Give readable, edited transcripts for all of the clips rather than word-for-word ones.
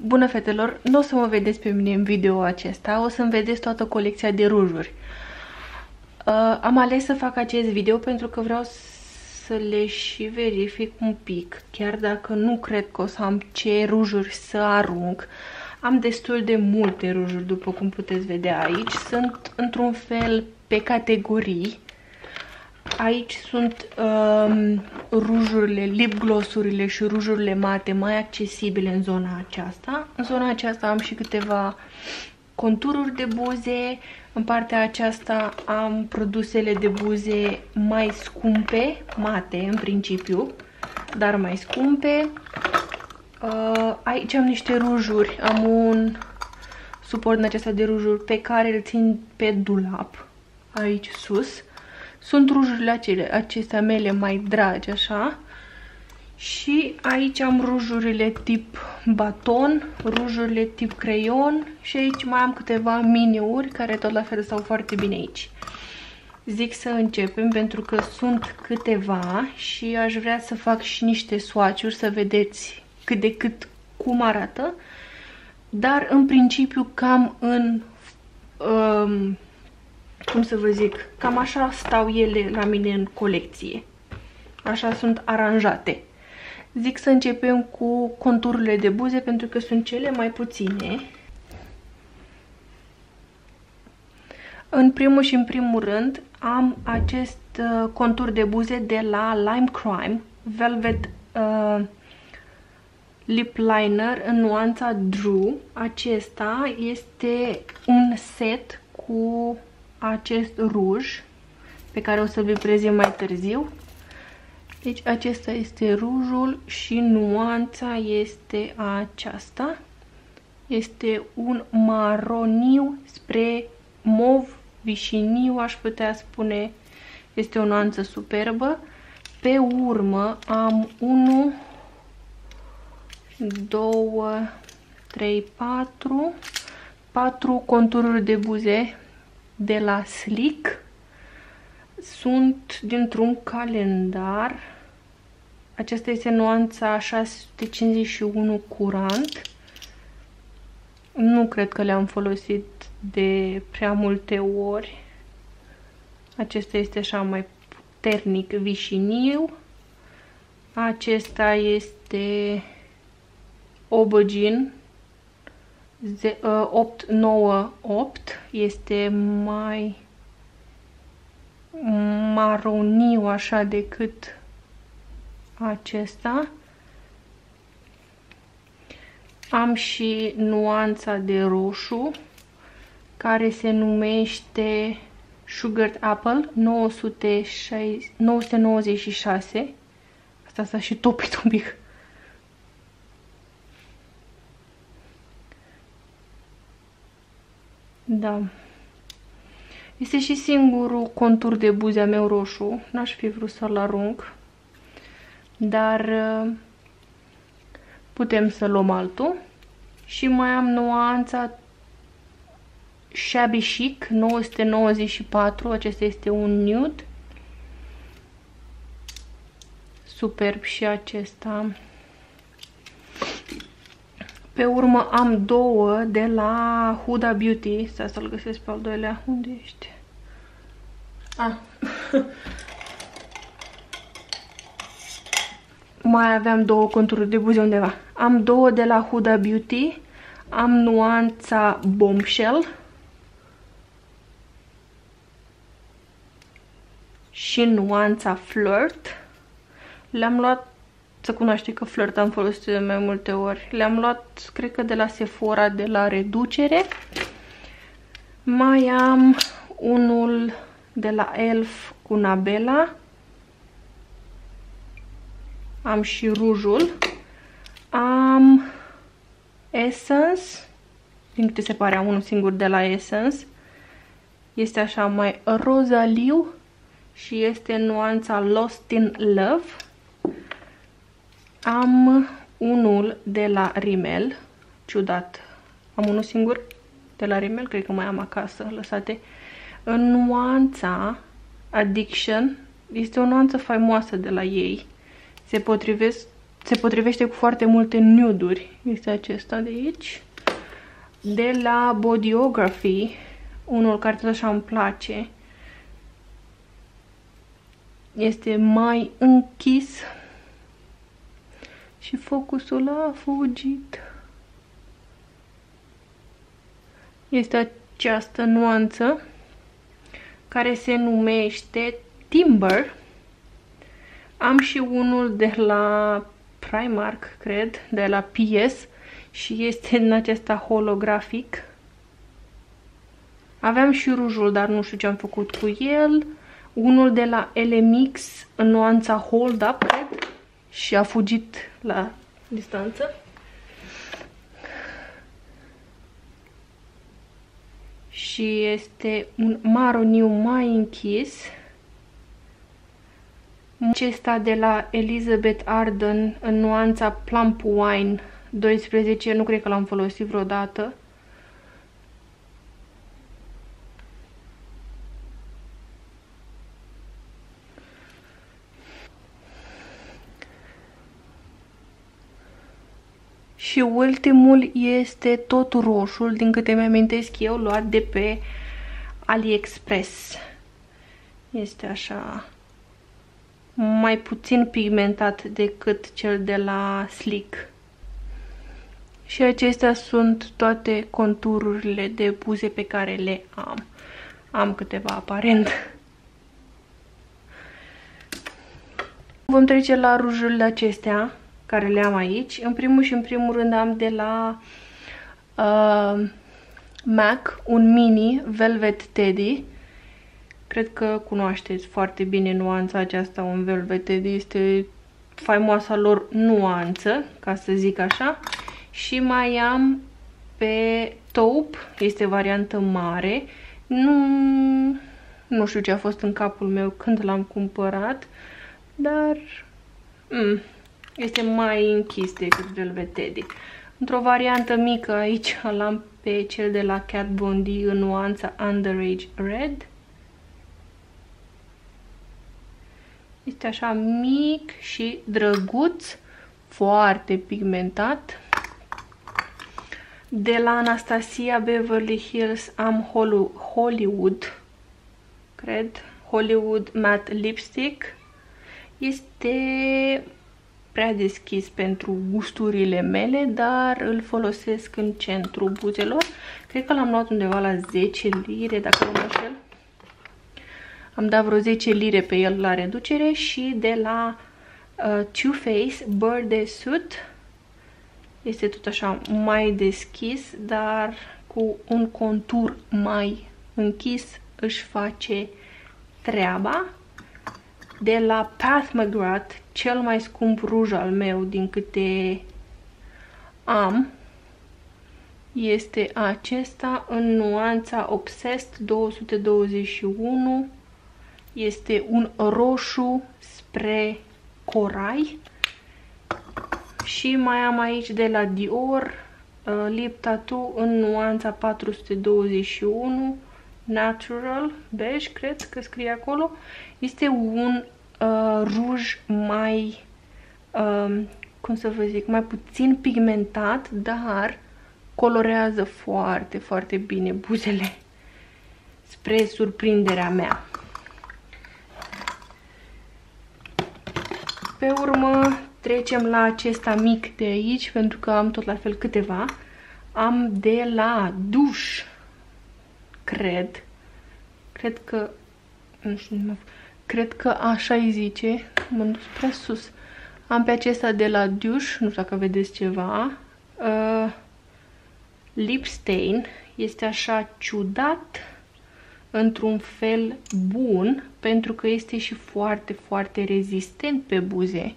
Bună fetelor, nu o să mă vedeți pe mine în video acesta, o să-mi vedeți toată colecția de rujuri. Am ales să fac acest video pentru că vreau să le și verific un pic, chiar dacă nu cred că o să am ce rujuri să arunc. Am destul de multe rujuri, după cum puteți vedea aici, sunt într-un fel pe categorii. Aici sunt rujurile, lip gloss-urile și rujurile mate mai accesibile în zona aceasta. În zona aceasta am și câteva contururi de buze. În partea aceasta am produsele de buze mai scumpe, mate în principiu, dar mai scumpe. Aici am niște rujuri, am un suport în acesta de rujuri pe care îl țin pe dulap, aici sus. Sunt rujurile acestea mele mai dragi, așa. Și aici am rujurile tip baton, rujurile tip creion și aici mai am câteva mini-uri care tot la fel stau foarte bine aici. Zic să începem pentru că sunt câteva și aș vrea să fac și niște swatch-uri să vedeți cât de cât cum arată. Dar în principiu cam în... cum să vă zic, cam așa stau ele la mine în colecție. Așa sunt aranjate. Zic să începem cu contururile de buze pentru că sunt cele mai puține. În primul și în primul rând am acest contur de buze de la Lime Crime Velvet Lip Liner în nuanța Drew. Acesta este un set cu acest ruj pe care o să vi prezint mai târziu. Deci acesta este rujul și nuanța este aceasta. Este un maroniu spre mov vișiniu, aș putea spune. Este o nuanță superbă. Pe urmă am 1, 2, 3, 4 contururi de buze de la Slick. Sunt dintr-un calendar. Aceasta este nuanța 651 curant. Nu cred că le-am folosit de prea multe ori. Acesta este așa mai puternic vișiniu. Acesta este Aubergine 898. Este mai maroniu așa decât acesta. Am și nuanța de roșu care se numește Sugared Apple 996. Asta s-a și topit un pic. Da. Este și singurul contur de buze a meu roșu. N-aș fi vrut să-l arunc. Dar putem să luăm altul. Și mai am nuanța Shabby Chic 994. Acesta este un nude. Superb și acesta. Pe urmă am două de la Huda Beauty. Stai să-l găsesc pe al doilea. Unde ești? Ah. Mai aveam două contururi de buze undeva. Am două de la Huda Beauty. Am nuanța Bombshell. Și nuanța Flirt. Le-am luat, să cunoaște că Flirt am folosit de mai multe ori. Le-am luat, cred că de la Sephora, de la reducere. Mai am unul de la ELF cu Nabela. Am și rujul. Am Essence. Din câte se pare am unul singur de la Essence. Este așa mai rozaliu. Și este nuanța Lost in Love. Am unul de la Rimmel. Ciudat. Am unul singur de la Rimmel. Cred că mai am acasă lăsate. În nuanța Addiction. Este o nuanță faimoasă de la ei. Se potrivesc se potrivește cu foarte multe nude-uri. Este acesta de aici. De la Bodyography, unul care tot așa îmi place. Este mai închis și focusul a fugit. Este această nuanță care se numește Timber. Am și unul de la Primark, cred, de la PS și este în acesta holografic. Aveam și rujul, dar nu știu ce am făcut cu el. Unul de la LMX în nuanța Hold Up, cred, și a fugit la distanță. Și este un maroniu mai închis. Acesta de la Elizabeth Arden în nuanța Plump Wine 12, nu cred că l-am folosit vreodată. Și ultimul este tot roșul, din câte mi-amintesc eu, luat de pe AliExpress. Este așa mai puțin pigmentat decât cel de la Sleek. Și acestea sunt toate contururile de buze pe care le am. Am câteva aparent. Vom trece la rujurile acestea care le am aici. În primul și în primul rând am de la MAC un mini Velvet Teddy. Cred că cunoașteți foarte bine nuanța aceasta, un Velvet Teddy. Este faimoasa lor nuanță, ca să zic așa. Și mai am pe Taupe, este variantă mare. Nu știu ce a fost în capul meu când l-am cumpărat, dar este mai închis decât Velvet Teddy. Într-o variantă mică aici l-am pe cel de la Kat Von D în nuanța Underage Red. Este așa mic și drăguț, foarte pigmentat. De la Anastasia Beverly Hills am Hollywood, cred, Hollywood Matte Lipstick. Este prea deschis pentru gusturile mele, dar îl folosesc în centrul buzelor. Cred că l-am luat undeva la 10 lire, dacă nu mă înșel. Am dat vreo 10 lire pe el la reducere. Și de la Too Faced Birthday Suit. Este tot așa mai deschis, dar cu un contur mai închis își face treaba. De la Pat McGrath, cel mai scump ruj al meu din câte am, este acesta în nuanța Obsessed 221. Este un roșu spre corai. Și mai am aici de la Dior Lip Tattoo în nuanța 421 Natural Beige, cred că scrie acolo. Este un ruj mai, cum să vă zic, mai puțin pigmentat, dar colorează foarte, foarte bine buzele, spre surprinderea mea. Pe urmă trecem la acesta mic de aici, pentru că am tot la fel câteva. Am de la Duș, cred că, nu știu, cred că așa îi zice, m-am dus prea sus. Am pe acesta de la Duș, nu știu dacă vedeți ceva, Lip Stain, este așa ciudat, într-un fel bun, pentru că este și foarte, foarte rezistent pe buze.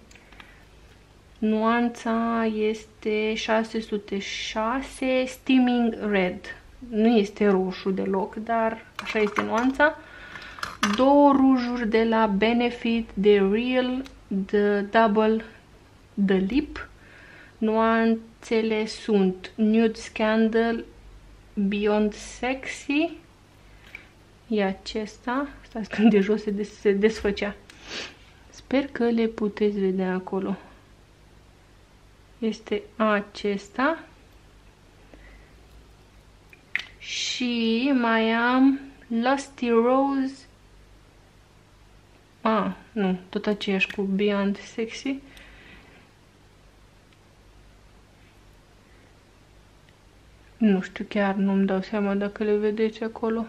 Nuanța este 606 Steaming Red. Nu este roșu deloc, dar așa este nuanța. Două rujuri de la Benefit The Real The Double The Lip. Nuanțele sunt Nude Scandal, Beyond Sexy. E acesta. Stați, când de jos se desfăcea. Sper că le puteți vedea acolo. este acesta. Și mai am Lusty Rose. Nu, tot aceeași cu Beyond Sexy. Nu știu, chiar nu-mi dau seama dacă le vedeți acolo.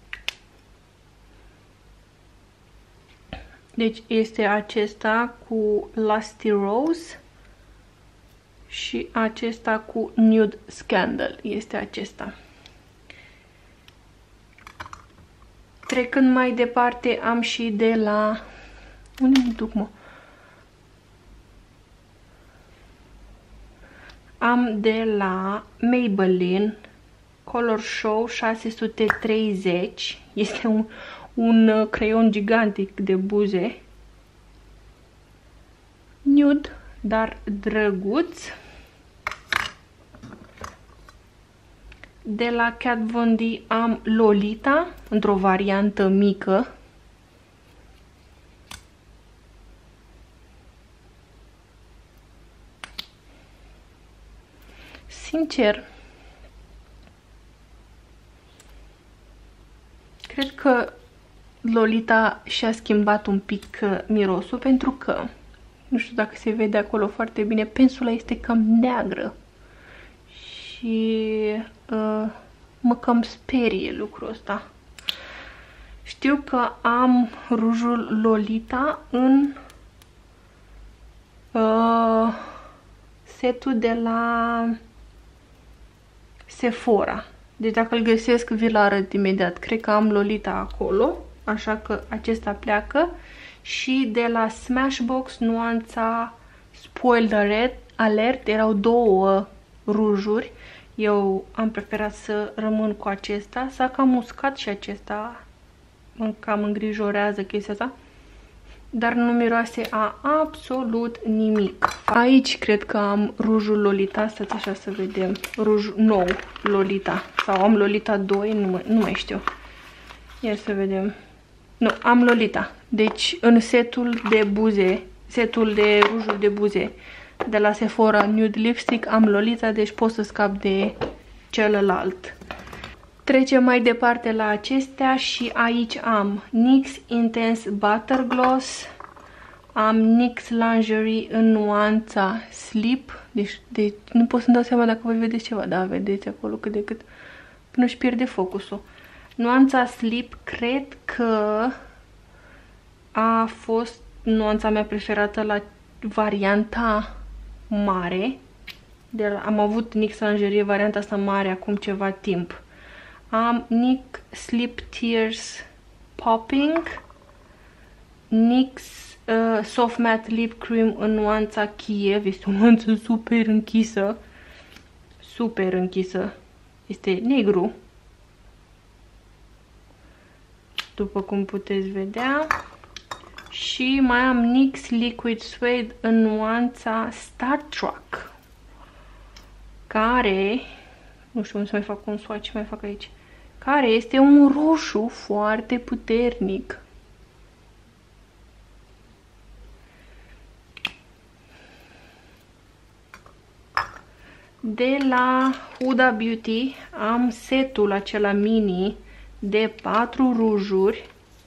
Deci este acesta cu Lusty Rose și acesta cu Nude Scandal. Este acesta. Trecând mai departe, am și de la... Unde mă duc, mă? Am de la Maybelline Color Show 630. Este un creion gigantic de buze. Nude, dar drăguț. De la Kat Von D am Lolita, într-o variantă mică. Sincer, cred că Lolita și-a schimbat un pic mirosul, pentru că, nu știu dacă se vede acolo foarte bine, pensula este cam neagră. Și mă cam sperie lucrul ăsta. Știu că am rujul Lolita în setul de la Sephora. Deci dacă îl găsesc, vi-l arăt imediat. Cred că am Lolita acolo, așa că acesta pleacă. Și de la Smashbox nuanța Spoiled Alert, erau două rujuri. Eu am preferat să rămân cu acesta. S-a cam uscat și acesta. Mă cam îngrijorează chestia asta. Dar nu miroase a absolut nimic. Aici cred că am rujul Lolita. Stați așa să vedem. Ruj nou Lolita. Sau am Lolita 2, nu mai știu. Ia să vedem. Nu, am Lolita. Deci în setul de buze, setul de rujuri de buze de la Sephora Nude Lipstick am Lolita, deci pot să scap de celălalt. Trecem mai departe la acestea și aici am NYX Intense Butter Gloss, am NYX Lingerie în nuanța Sleep, deci nu pot să-mi dau seama dacă voi vedeți ceva, da, vedeți acolo cât de cât, până își pierde focusul. Nuanța Sleep cred că a fost nuanța mea preferată la varianta mare. Am avut NYX Lingerie varianta asta mare acum ceva timp. Am NYX Sleep Tears Popping, NYX Soft Matte Lip Cream în nuanța Kiev. Este o nuanță super închisă. Super închisă. Este negru, după cum puteți vedea. Și mai am NYX Liquid Suede în nuanța Star Trek, care, nu știu unde să mai fac un swatch, mai fac aici, care este un roșu foarte puternic. De la Huda Beauty am setul acela mini de 4 rujuri.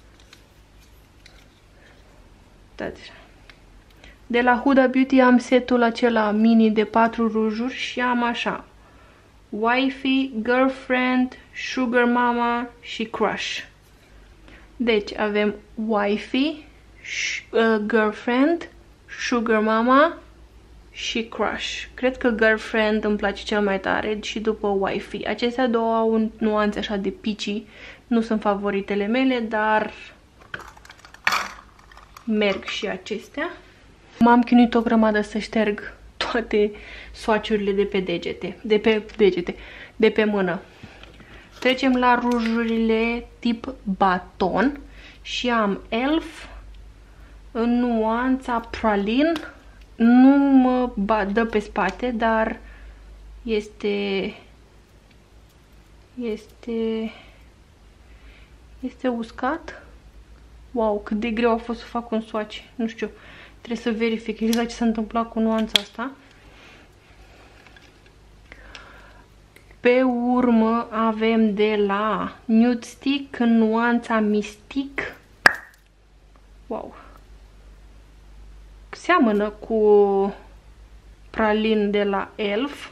De la Huda Beauty am setul acela mini de 4 rujuri și am așa Wifey, Girlfriend, Sugar Mama și Crush. Deci avem Wifey, Girlfriend, Sugar Mama și Crush. Cred că Girlfriend îmi place cel mai tare și după Wifey. Acestea două au nuanțe așa de peachy. Nu sunt favoritele mele, dar merg și acestea. M-am chinuit o grămadă să șterg toate swatch-urile de pe mână. Trecem la rujurile tip baton și am Elf în nuanța Praline. Nu mă dă pe spate, dar este uscat. Wow, cât de greu a fost să fac un swatch. Nu știu, trebuie să verific exact ce s-a întâmplat cu nuanța asta. Pe urmă avem de la Nude Stick în nuanța Mystic. Wow! Seamănă cu pralin de la Elf.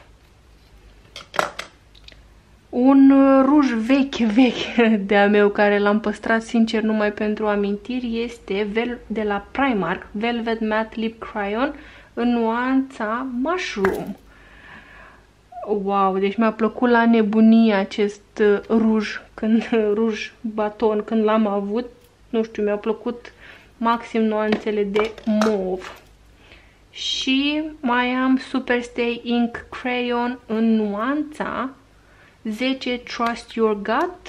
Un ruj vechi de-a meu, care l-am păstrat sincer numai pentru amintiri, este de la Primark, Velvet Matte Lip Crayon în nuanța Mushroom. Wow, deci mi-a plăcut la nebunie acest ruj baton când l-am avut. Nu știu, mi-a plăcut maxim nuanțele de mov. Și mai am Superstay Ink Crayon în nuanța 10 Trust Your Gut,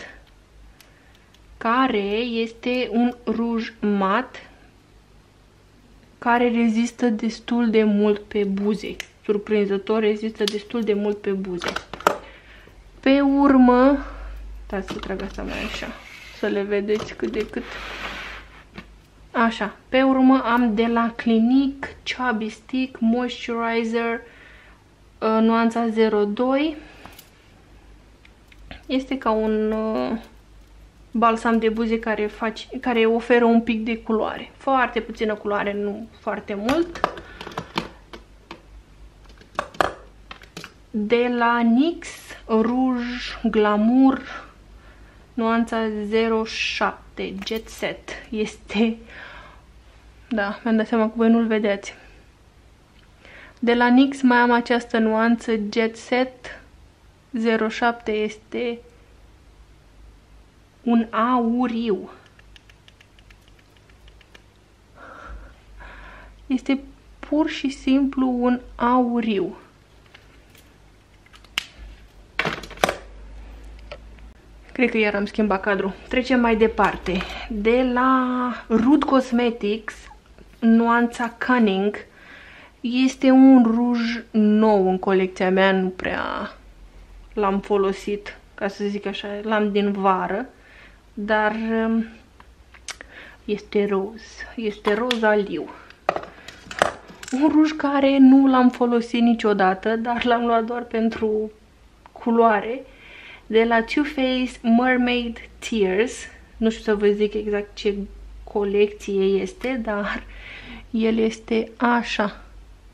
care este un ruj mat care rezistă destul de mult pe buze. Surprinzător, rezistă destul de mult pe buze. Pe urmă, dați să trag asta mai așa, să le vedeți cât de cât. Așa, pe urmă am de la Clinique Chubby Stick Moisturizer nuanța 02. Este ca un balsam de buze care oferă un pic de culoare. Foarte puțină culoare, nu foarte mult. De la NYX Rouge Glamour nuanța 07 Jet Set. Este... Da, mi-am dat seama că voi nu-l vedeți. De la NYX mai am această nuanță Jet Set 07, este un auriu. Este pur și simplu un auriu. Cred că iar am schimbat cadrul. Trecem mai departe. De la Rude Cosmetics, nuanța Cunning, este un ruj nou în colecția mea, nu prea l-am folosit, ca să zic așa, l-am din vară, dar este roz aliu. Un ruj care nu l-am folosit niciodată, dar l-am luat doar pentru culoare, de la Too Faced Mermaid Tears. Nu știu să vă zic exact ce colecție este, dar el este așa.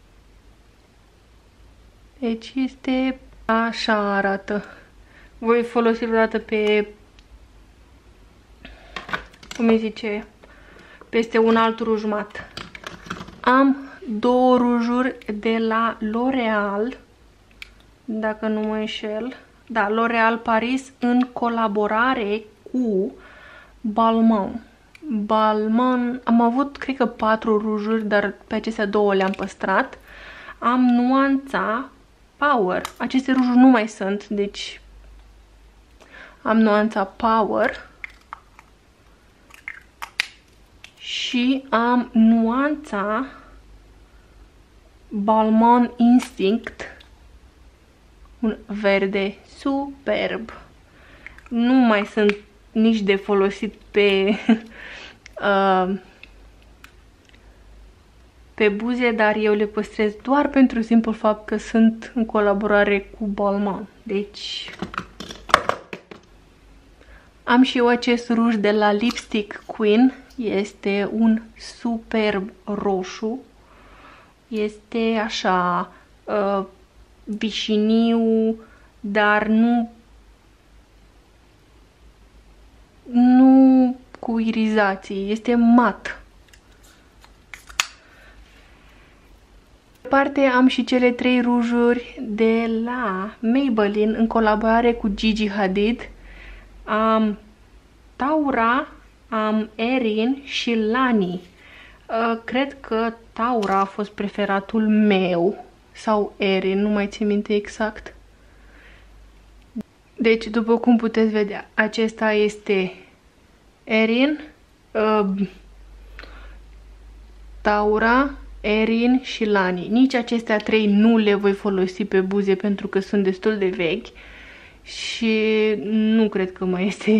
Deci este așa arată. Voi folosi vreodată pe, cum îi zice, peste un alt ruj mat. Am două rujuri de la L'Oreal, dacă nu mă înșel. Da, L'Oreal Paris în colaborare cu Balmain. Balmain, am avut, cred că 4 rujuri, dar pe acestea 2 le-am păstrat. Am nuanța Power. Aceste rujuri nu mai sunt, deci am nuanța Power. Și am nuanța Balmain Instinct. Un verde superb. Nu mai sunt nici de folosit pe buze, dar eu le păstrez doar pentru simplu fapt că sunt în colaborare cu Balmain. Deci am și eu acest ruj de la Lipstick Queen. Este un superb roșu. Este așa vișiniu, dar nu cu irizații. Este mat. Pe parte am și cele 3 rujuri de la Maybelline în colaborare cu Gigi Hadid. Am Taura, am Erin și Lani. Cred că Taura a fost preferatul meu sau Erin, nu mai țin minte exact. Deci, după cum puteți vedea, acesta este Erin, Taura, Erin și Lani. Nici acestea 3 nu le voi folosi pe buze pentru că sunt destul de vechi și nu cred că mai este,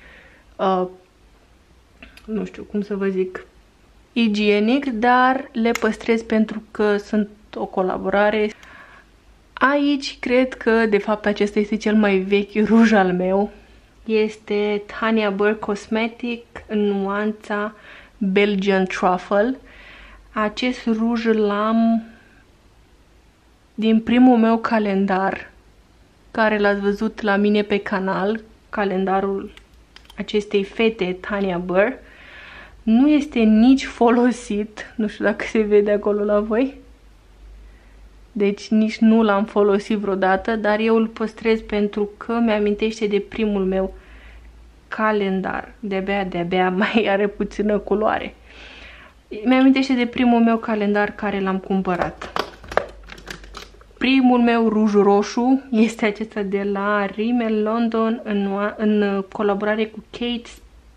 nu știu cum să vă zic, igienic, dar le păstrez pentru că sunt o colaborare. Aici cred că, de fapt, acesta este cel mai vechi ruj al meu. Este Tanya Burr Cosmetic în nuanța Belgian Truffle. Acest ruj l-am din primul meu calendar, care l-ați văzut la mine pe canal, calendarul acestei fete, Tanya Burr. Nu este nici folosit, nu știu dacă se vede acolo la voi. Deci nici nu l-am folosit vreodată, dar eu îl păstrez pentru că mi-amintește de primul meu calendar. De-abia mai are puțină culoare. Mi-amintește de primul meu calendar care l-am cumpărat. Primul meu ruj roșu este acesta de la Rimmel London în colaborare cu Kate,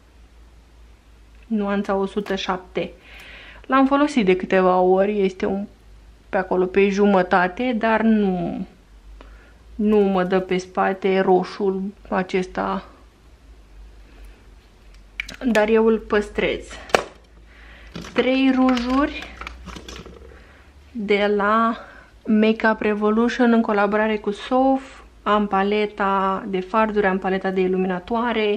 nuanța 107. L-am folosit de câteva ori, este pe acolo pe jumătate, dar nu mă dă pe spate roșul acesta, dar eu îl păstrez. 3 rujuri de la Makeup Revolution în colaborare cu Sof. Am paleta de farduri, am paleta de iluminatoare.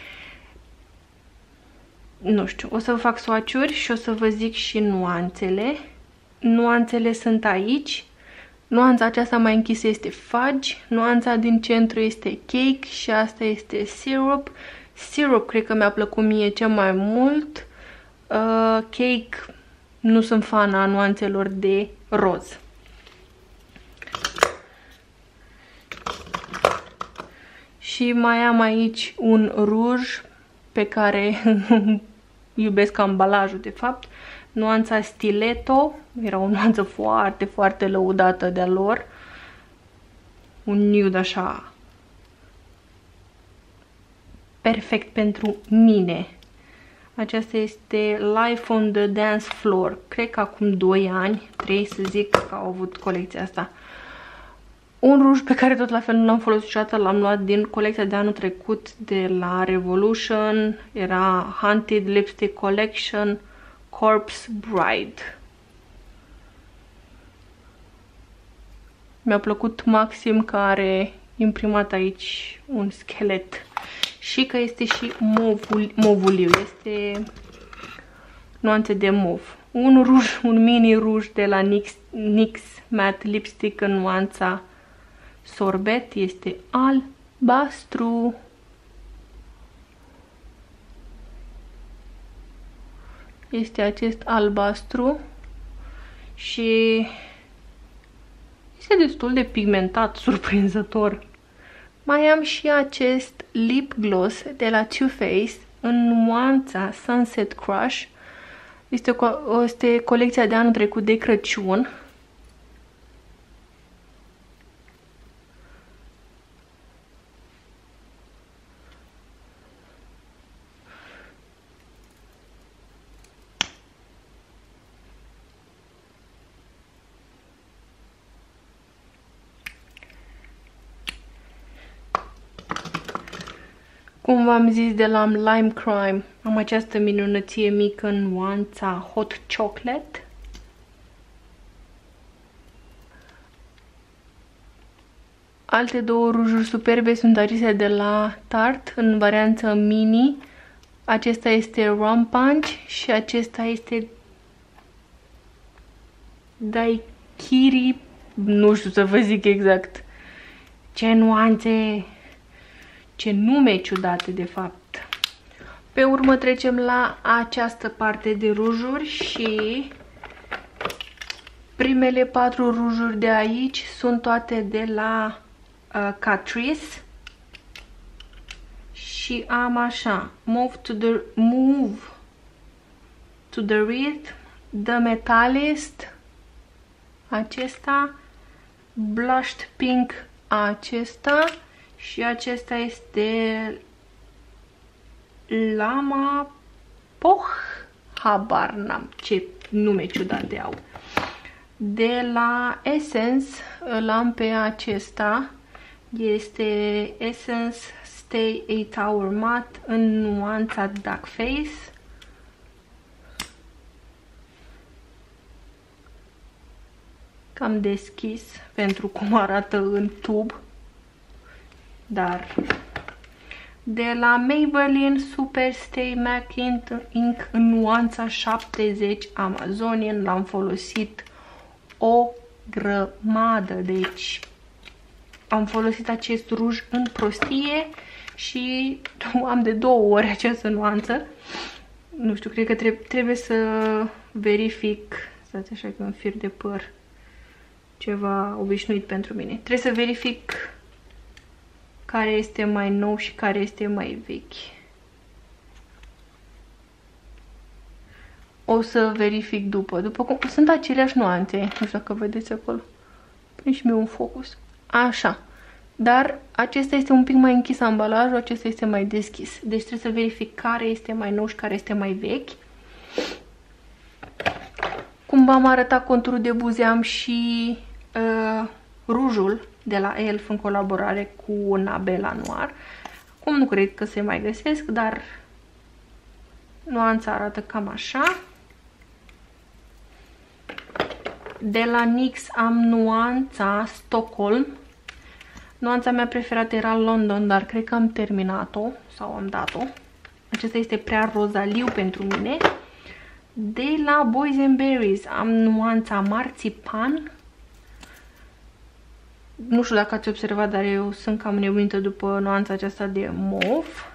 Nu știu, o să vă fac swatch-uri și o să vă zic și nuanțele. Nuanțele sunt aici. Nuanța aceasta mai închisă este Fudge, nuanța din centru este Cake și asta este Syrup. Syrup cred că mi-a plăcut mie cel mai mult. Cake, nu sunt fan a nuanțelor de roz. Și mai am aici un ruj pe care iubesc ambalajul, de fapt. Nuanța Stiletto, era o nuanță foarte, foarte lăudată de-a lor. Un nude așa perfect pentru mine. Aceasta este Life on the Dance Floor. Cred că acum 2 ani, 3 să zic, că au avut colecția asta. Un ruj pe care tot la fel nu l-am folosit niciodată, l-am luat din colecția de anul trecut de la Revolution. Era Hunted Lipstick Collection Corpse Bride. Mi-a plăcut maxim că are imprimat aici un schelet și că este și movuliu, este nuanțe de mov. Un mini ruj de la NYX Matte Lipstick în nuanța Sorbet, este albastru. Este acest albastru și este destul de pigmentat, surprinzător. Mai am și acest lip gloss de la Too Faced în nuanța Sunset Crush. Este colecția de anul trecut de Crăciun. Cum v-am zis, de la Lime Crime am această minunăție mică în nuanța Hot Chocolate. Alte două rujuri superbe sunt acestea de la Tarte în variantă mini. Acesta este Rum Punch și acesta este Daiquiri, nu știu să vă zic exact. Ce nuanțe, ce nume ciudate de fapt. Pe urmă trecem la această parte de rujuri și primele 4 rujuri de aici sunt toate de la Catrice și am așa Move to the Rhythm, The Metallist, acesta, Blushed Pink, acesta și acesta este Lama Poh, habar n-am ce nume ciudate au. De la Essence îl am pe acesta, este Essence Stay 8 Hour Matte în nuanța Duck Face. cam deschis pentru cum arată în tub. Dar de la Maybelline Super Stay MAC Ink în nuanța 70 Amazonian. L-am folosit o grămadă, deci am folosit acest ruj în prostie și am de 2 ori această nuanță. Nu știu, cred că trebuie să verific. Stați așa că un fir de păr, ceva obișnuit pentru mine. Trebuie să verific care este mai nou și care este mai vechi. O să verific după cum sunt aceleași nuanțe. Nu știu dacă vedeți acolo. Prind și mie un focus. Așa. Dar acesta este un pic mai închis ambalajul, acesta este mai deschis. Deci trebuie să verific care este mai nou și care este mai vechi. Cum v-am arătat conturul de buze, am și rujul de la Elf în colaborare cu Nabela Noir. Acum nu cred că se mai găsesc, dar nuanța arată cam așa. De la NYX am nuanța Stockholm. Nuanța mea preferată era London, dar cred că am terminat-o sau am dat-o. Acesta este prea rozaliu pentru mine. De la Boys and Berries am nuanța Marțipan. Nu știu dacă ați observat, dar eu sunt cam nebunită după nuanța aceasta de mov.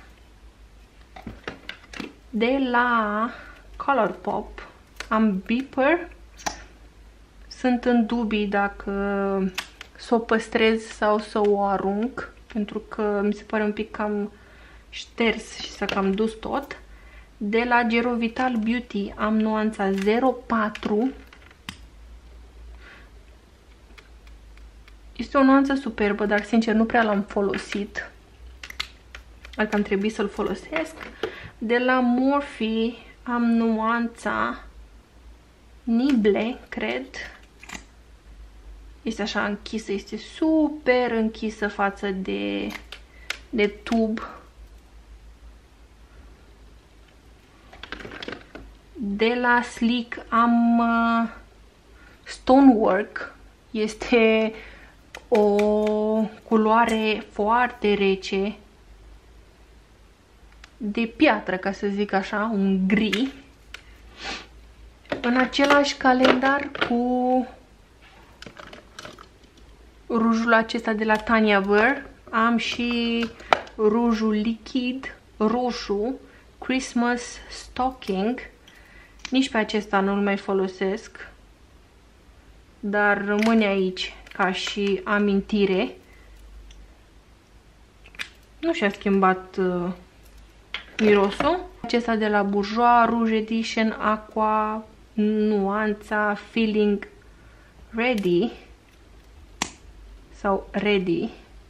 De la Colourpop am Beeper. Sunt în dubii dacă să o păstrez sau să o arunc, pentru că mi se pare un pic cam șters și s-a cam dus tot. De la Gero Vital Beauty am nuanța 04. Este o nuanță superbă, dar sincer nu prea l-am folosit. Adică am trebuit să-l folosesc. De la Morphe am nuanța Nible, cred. Este așa închisă, este super închisă față de tub. De la Sleek am Stonework. Este o culoare foarte rece, de piatră, ca să zic așa, un gri. În același calendar cu rujul acesta de la Tanya Burr am și rujul lichid roșu Christmas Stocking. Nici pe acesta nu-l mai folosesc, dar rămâne aici ca și amintire. Nu și-a schimbat mirosul. Acesta de la Bourjois Rouge Edition Aqua, nuanța Feeling Ready sau Ready.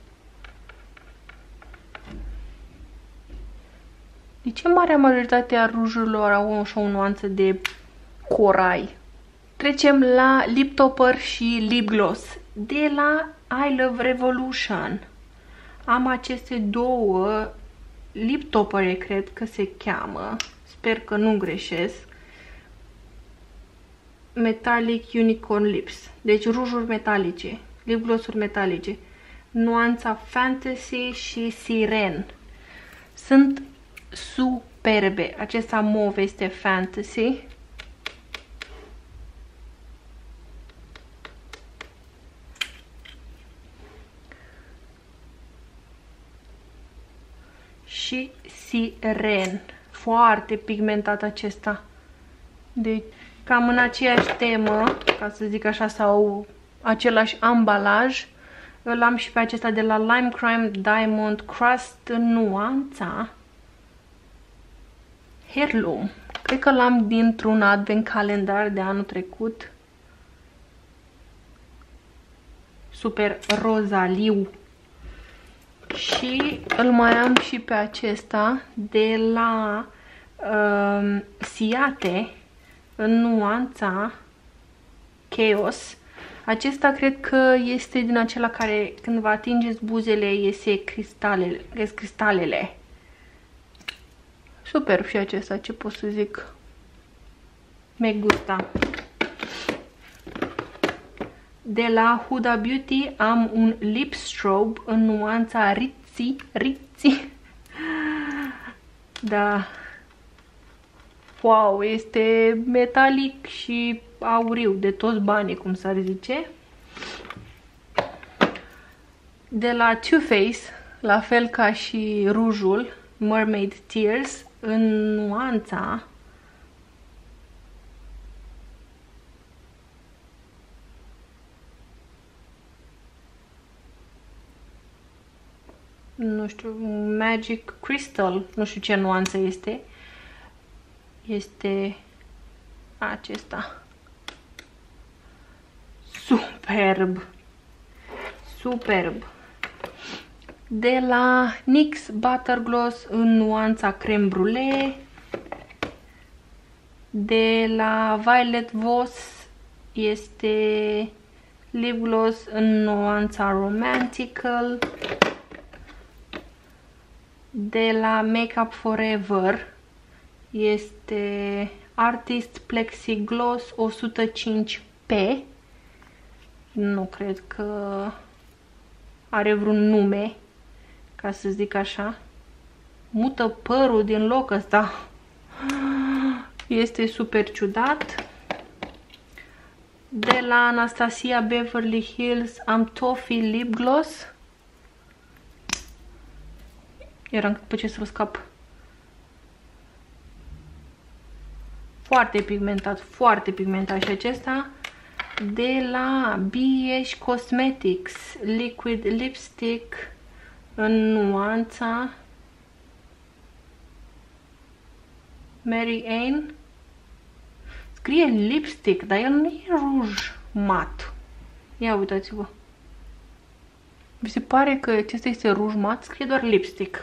De ce marea majoritate a rujurilor au așa o nuanță de corai? Trecem la lip topper și lip gloss. De la I Love Revolution am aceste două lip toppere, cred că se cheamă. Sper că nu greșesc. Metallic Unicorn Lips. Deci rujuri metalice, lip glossuri metalice. Nuanța Fantasy și Siren. Sunt superbe. Acesta mov este Fantasy. Și Siren. Foarte pigmentat acesta. Deci cam în aceeași temă, ca să zic așa, sau același ambalaj. Îl am și pe acesta de la Lime Crime Diamond Crust în nuanța Heirloom. Cred că l-am dintr-un advent calendar de anul trecut. Super rozaliu. Și îl mai am și pe acesta de la Ciate în nuanța Chaos. Acesta cred că este din acela care când vă atingeți buzele iese cristalele. Super și acesta, ce pot să zic. Me gusta. De la Huda Beauty am un lip strobe în nuanța Ritzy. Da. Wow, este metalic și auriu, de toți banii, cum s-ar zice. De la Too Faced, la fel ca și rujul, Mermaid Tears, în nuanța nu știu, Magic Crystal, nu știu ce nuanță este. Este acesta. Superb! Superb! De la NYX Butter Gloss în nuanța Creme Brulee. De la Violet Voss este lip gloss în nuanța Romantical. De la Makeup Forever este Artist Plexi Gloss 105P. Nu cred că are vreun nume, ca să zic așa. Mută părul din loc ăsta. Este super ciudat. De la Anastasia Beverly Hills am Toffee Lip Gloss. Eram pe ce să vă scap. Foarte pigmentat și acesta. De la B.H. Cosmetics Liquid Lipstick în nuanța Mary Ann. Scrie lipstick, dar el nu e ruj mat. Ia uitați-vă. Mi se pare că acesta este ruj mat, scrie doar lipstick.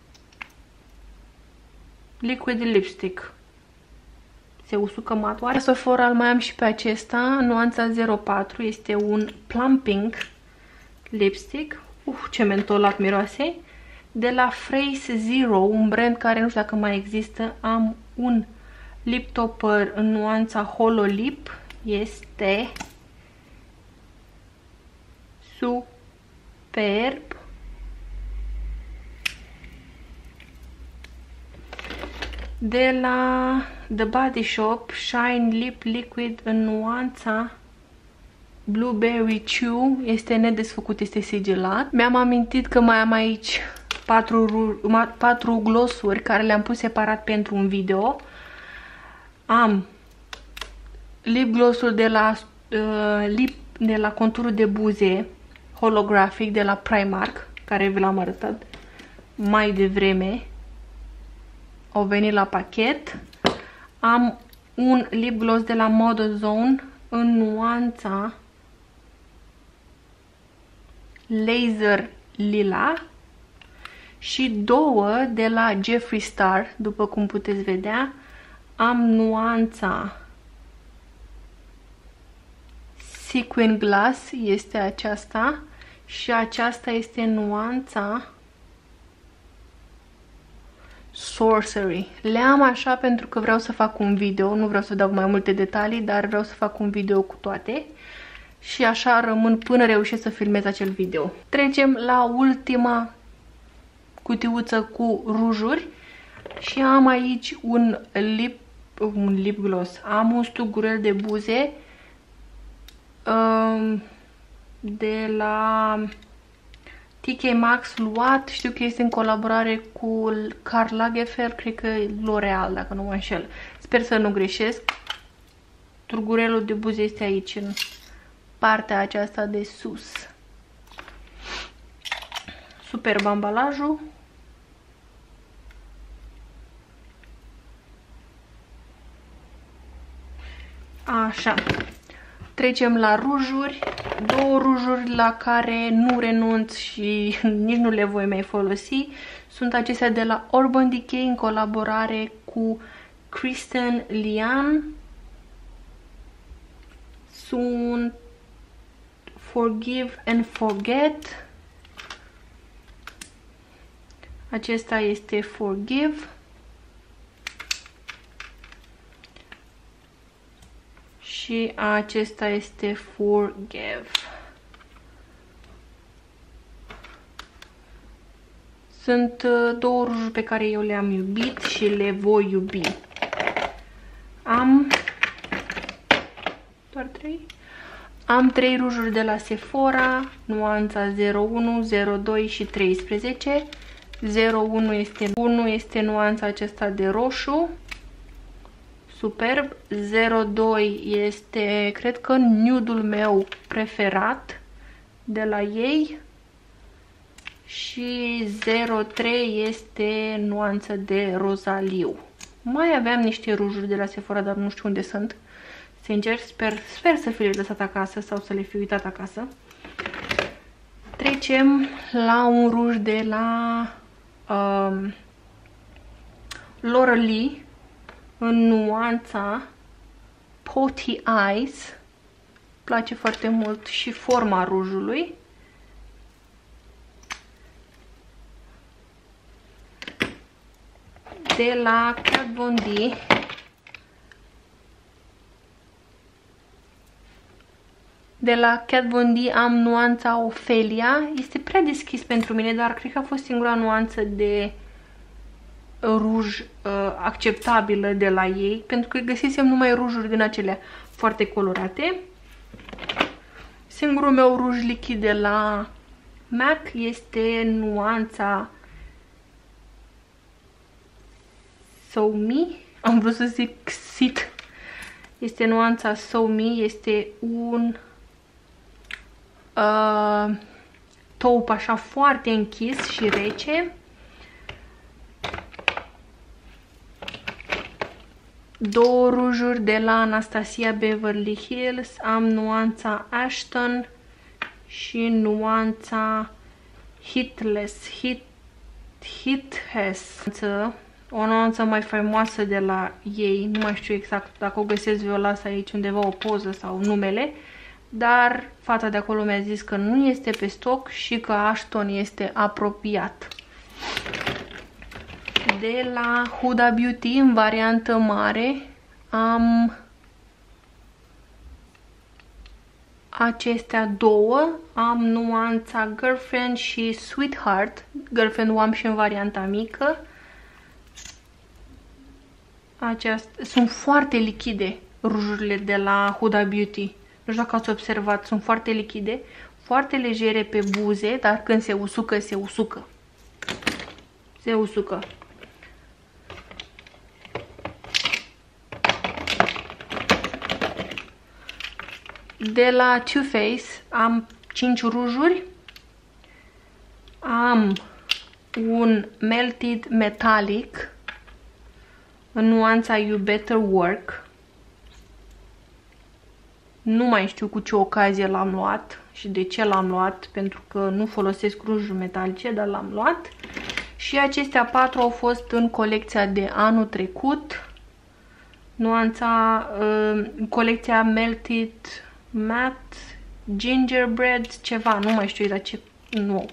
Liquid Lipstick. Se usucă mat. Oare Sephora mai am și pe acesta, nuanța 04, este un Plumping Lipstick. Ce mentolat miroase. De la Phrase Zero, un brand care nu știu dacă mai există, am un lip topper în nuanța Holo Lip. Este superb. De la The Body Shop Shine Lip Liquid în nuanța Blueberry Chew. Este nedesfăcut, este sigilat. Mi-am amintit că mai am aici 4 glossuri care le-am pus separat pentru un video. Am lip glossul de la conturul de buze holographic de la Primark, care vi l-am arătat mai devreme. Au venit la pachet. Am un lip gloss de la Moda Zone în nuanța Laser Lila și 2 de la Jeffree Star, după cum puteți vedea. Am nuanța Sequin Glass, este aceasta, și aceasta este nuanța Sorcery. Le am așa pentru că vreau să fac un video, nu vreau să dau mai multe detalii, dar vreau să fac un video cu toate. Și așa rămân până reușesc să filmez acel video. Trecem la ultima cutiuță cu rujuri și am aici un lip gloss. Am un strugurel de buze de la TK Maxx luat, știu că este în colaborare cu Karl Lagerfeld, cred că L'Oreal, dacă nu mă înșel. Sper să nu greșesc. Strugurelul de buze este aici, în partea aceasta de sus. Superb ambalajul. Așa. Trecem la rujuri. 2 rujuri la care nu renunț și nici nu le voi mai folosi. Sunt acestea de la Urban Decay în colaborare cu Kristen Lian. Sunt Forgive and Forget. Acesta este Forgive. Și Și acesta este Forgive. Sunt două rujuri pe care eu le-am iubit și le voi iubi. Am doar 3. Am 3 rujuri de la Sephora, nuanța 01, 02 și 13. 01 este nuanța aceasta de roșu. Superb. 02 este, cred că, nude-ul meu preferat de la ei. Și 03 este nuanță de rozaliu. Mai aveam niște rujuri de la Sephora, dar nu știu unde sunt. Sincer, sper să fi le lăsat acasă sau să le fi uitat acasă. Trecem la un ruj de la Laura Lee în nuanța Potty Eyes. Place foarte mult și forma rujului. De la Kat Von D am nuanța Ophelia. Este prea deschis pentru mine, dar cred că a fost singura nuanță de ruj acceptabilă de la ei, pentru că găsisem numai rujuri din acelea foarte colorate. Singurul meu ruj lichid de la MAC este nuanța So Me. Am vrut să zic Sit. Este nuanța So Me. Este un taupe așa foarte închis și rece. Două rujuri de la Anastasia Beverly Hills. Am nuanța Ashton și nuanța Hitless. O nuanță mai faimoasă de la ei. Nu mai știu exact dacă o găsesc, vi-o las aici undeva o poză sau numele. Dar fata de acolo mi-a zis că nu este pe stoc și că Ashton este apropiat. De la Huda Beauty, în variantă mare, am acestea două. Am nuanța Girlfriend și Sweetheart. Girlfriend o am și în varianta mică. Sunt foarte lichide rujurile de la Huda Beauty. Nu știu dacă ați observat, sunt foarte lichide, foarte legere pe buze, dar când se usucă, se usucă. Se usucă. De la Too Faced am 5 rujuri. Am un Melted Metallic în nuanța You Better Work. Nu mai știu cu ce ocazie l-am luat și de ce l-am luat, pentru că nu folosesc rujuri metalice, dar l-am luat. Și acestea 4 au fost în colecția de anul trecut. Nuanța, colecția Melted Matte, Gingerbread, ceva, nu mai știu, dar ce, nu.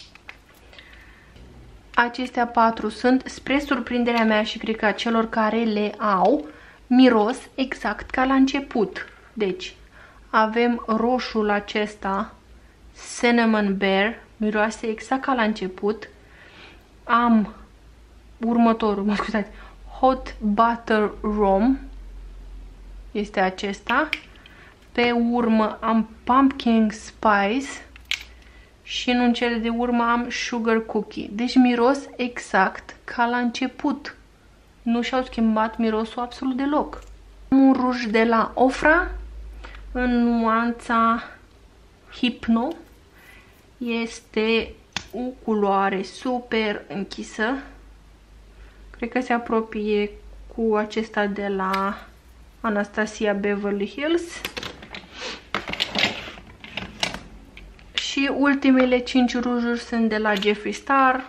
Acestea 4 sunt, spre surprinderea mea și cred că a celor care le au, miros exact ca la început. Deci, avem roșul acesta, Cinnamon Bear, miroase exact ca la început. Am următorul, mă scuzați, Hot Butter Rum, este acesta. Pe urmă am Pumpkin Spice și în cele de urmă am Sugar Cookie. Deci miros exact ca la început. Nu și-au schimbat mirosul absolut deloc. Am un ruj de la Ofra în nuanța Hypno. Este o culoare super închisă. Cred că se apropie cu acesta de la Anastasia Beverly Hills. Și ultimele 5 rujuri sunt de la Jeffree Star.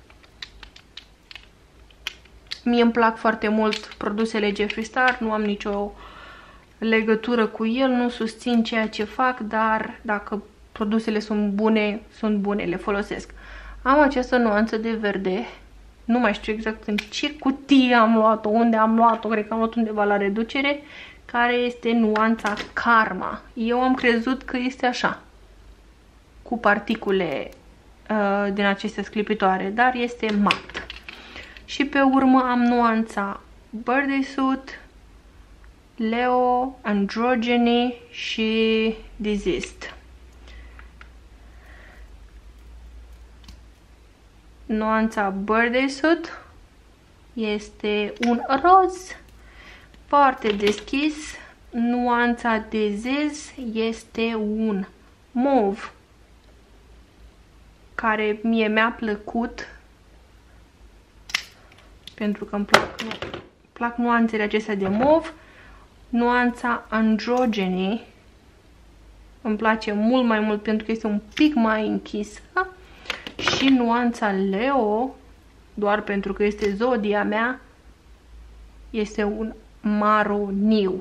Mie îmi plac foarte mult produsele Jeffree Star, nu am nicio legătură cu el, nu susțin ceea ce fac, dar dacă produsele sunt bune, le folosesc. Am această nuanță de verde Nu mai știu exact în ce cutie am luat-o, unde am luat-o, cred că am luat undeva la reducere, care este nuanța Karma. Eu am crezut că este așa, cu particule din aceste sclipitoare, dar este mat. Și pe urmă am nuanța Birthday Suit, Leo, Androgyny și Desist. Nuanța Birthday Suit este un roz foarte deschis. Nuanța Desist este un mauve care mie mi-a plăcut pentru că îmi plac nuanțele acestea de mauve. Nuanța Androgyny îmi place mult mai mult pentru că este un pic mai închisă. Și nuanța Leo, doar pentru că este zodia mea, este un maroniu.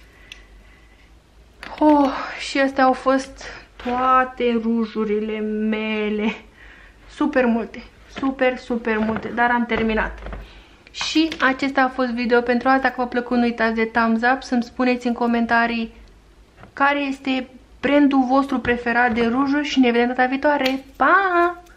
Oh, și astea au fost toate rujurile mele. Super multe, super multe, dar am terminat. Și acesta a fost video pentru azi. Dacă v-a plăcut, nu uitați de thumbs up, să-mi spuneți în comentarii care este brandul vostru preferat de rujuri și ne vedem data viitoare. Pa!